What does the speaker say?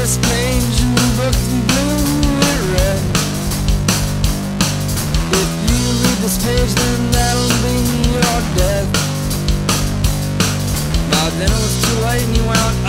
first page in the book in blue and red. If you read this page, then that'll be your death. But then it was too late and you went